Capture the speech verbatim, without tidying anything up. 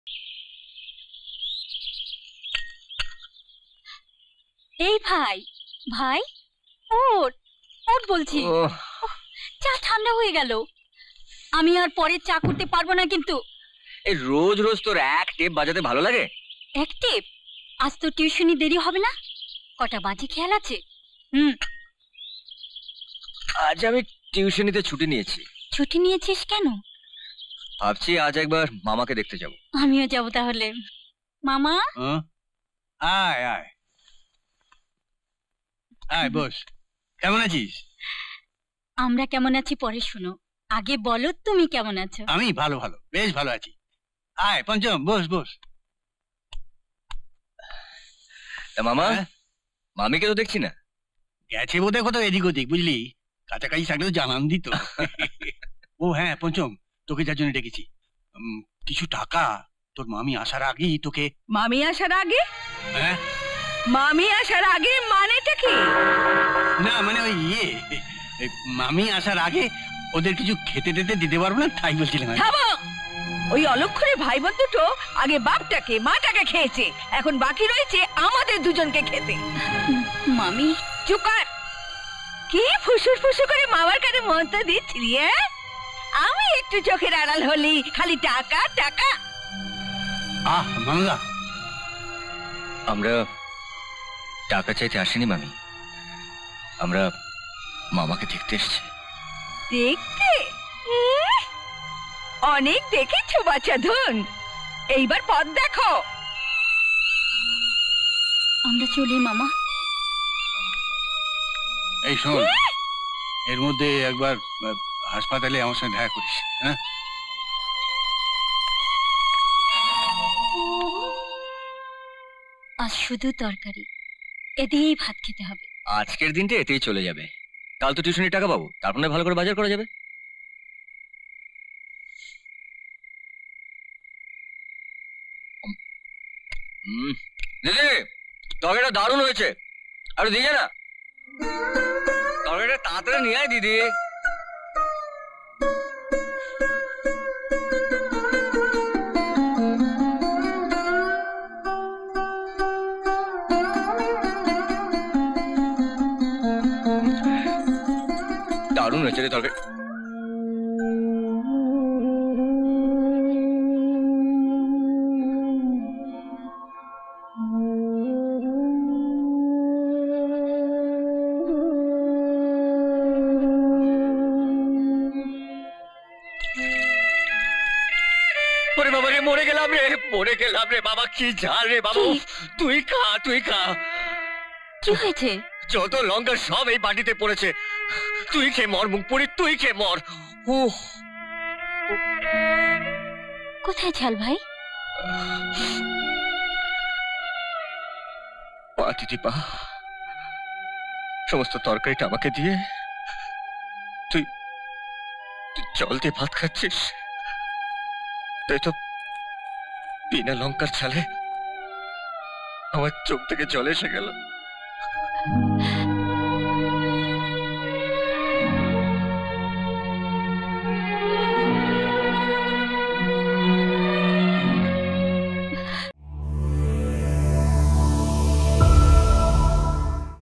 এই ভাই ভাই ওঠ ওঠ বলছি। চা ঠান্ডা হয়ে গেল, আমি আর পরে চা করতে পারবো না কিন্তু। এই রোজ রোজ তোর এক টেপ বাজাতে ভালো লাগে? এক টেপ? আজ তো টিউশনি দেরি হবে না, কটা বাজে খেয়াল আছে? হুম, আজ আমি টিউশনিতে ছুটি নিয়েছি। ছুটি নিয়েছিস কেন? ভাবছি আজ একবার মামাকে দেখতে যাব। আমিও যাব তাহলে। মামা আয় আয় আয়, বস। কেমন আছিস? আমরা কেমন আছি পরে শুনো, আগে বলো তুমি কেমন আছো? আমি ভালো ভালো বেশ ভালো আছি। আয় পঞ্চম, বস বস। তা মামা, মামিকে তো দেখছি না। গেছে বোধহয় কোথাও এদিক ওদিক, বুঝলি, কাছাকাছি থাকলেও জানান দিত। ও হ্যাঁ পঞ্চম, তোকে যার জন্য ডেকেছি, কিছু টাকা তোর মামি আসার আগেই তোকে। মামি আসার আগে? হ্যাঁ, মামি আসার আগে মানেটা কি? না মানে ওই ইয়ে, মামি আসার আগে ওদের কিছু খেতে টেতে দিতে পারবো না, তাই বলছিলাম। থামো, ওই অলক্ষণে ভাই বোন দুটো আগে বাপটাকে মাটাকে খেয়েছে, এখন বাকি রয়েছে আমাদের দুজনকে খেতে। মামি চুপ কর, কি ফুসুর ফুসুর করে মামার কাছে মন্ত্র দিচ্ছিলি? আমি একটু চোখের আড়াল হলি খালি টাকা টাকা। আহ মামলা, আমরা টাকা চাইতে আসিনি মামি, আমরা মামাকে দেখতে এসেছি। দেখতে? অনেক দেখেছো বাচ্চা ধন, এইবার পথ দেখো। আমরা চলি মামা। এই শোন, এর মধ্যে একবার হাসপাতালে আমার সঙ্গে দেখা করিস। হ্যাঁ, আজ শুধু তরকারি, এ দিয়েই ভাত খেতে হবে। আজকের দিনটা এতেই চলে যাবে, কাল তো টিউশনের টাকা পাবো, তারপরে ভালো করে বাজার করা যাবে। হুম, দিদি তরকারিটা দারুণ হয়েছে, আরে দিয়ে না তরকারিটা তাড়াতাড়ি নিয়ে আয় দিদি। দারুণ হয়েছে রে তরকারি। বাবা রে, মরে গেলাম রে, মরে গেলাম রে বাবা, কি ঝাল রে বাবা। তুই খা, তুই খা। কি হয়েছে? যত লঙ্কা সব এই বাটিতে পড়েছে, তুই খেয়ে মর মুখ পুরি, তুই খেয়ে মর। উহ, কোথায় ঝাল ভাই? পা দিদি পা, সমস্ত তরকারিটা আমাকে দিয়ে তুই তুই জল দিয়ে ভাত খাচ্ছিস, তাই তো বিনা লঙ্কার ছালে আমার চোখ থেকে জল এসে গেল।